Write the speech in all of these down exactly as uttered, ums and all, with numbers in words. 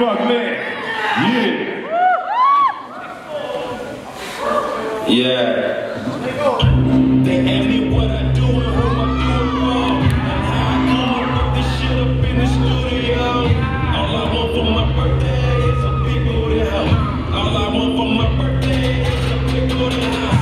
fuck man. Yeah. Yeah. They ask me what I do and who I do it for, and how I come up with this shit up in the studio. All I want for my birthday is a big booty house. All I want for my birthday is a big booty house.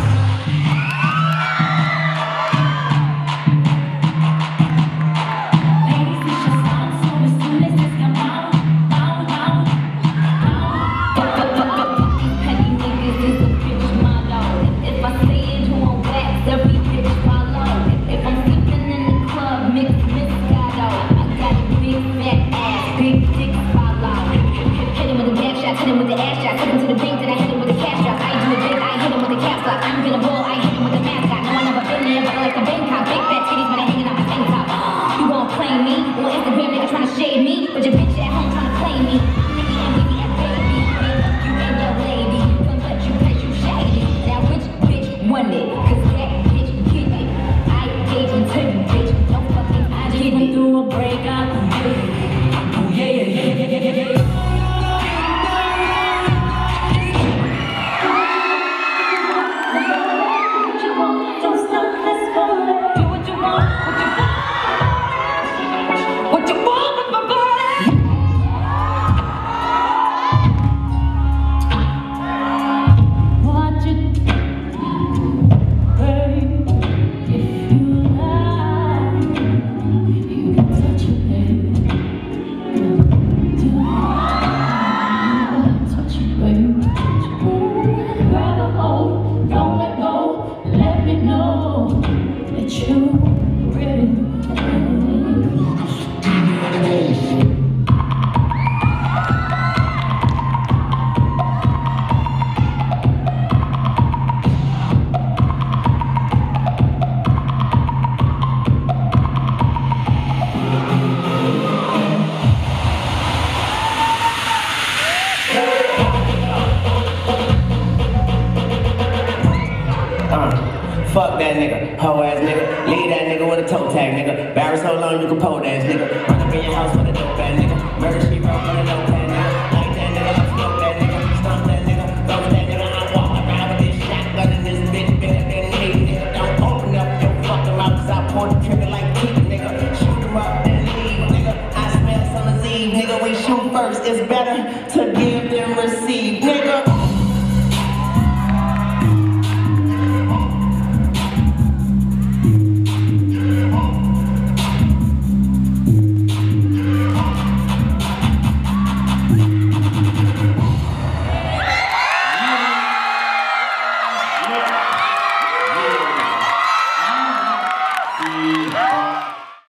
Fuck that nigga, hoe ass nigga. Leave that nigga with a toe tag nigga. Barry so long you can pole dance nigga. Run up in your house with a dope ass nigga. Murder street road with a dope ass nigga. Like that nigga, I'm smoke that nigga. Stomp that nigga, throw that nigga. I'm walking around with this shotgun in this bitch better than me nigga. Don't open up your fucking mouth cause I pour the trigger like Keith nigga. Shoot them up and leave nigga. I smell summer's eve nigga. We shoot first, it's better to give than receive nigga.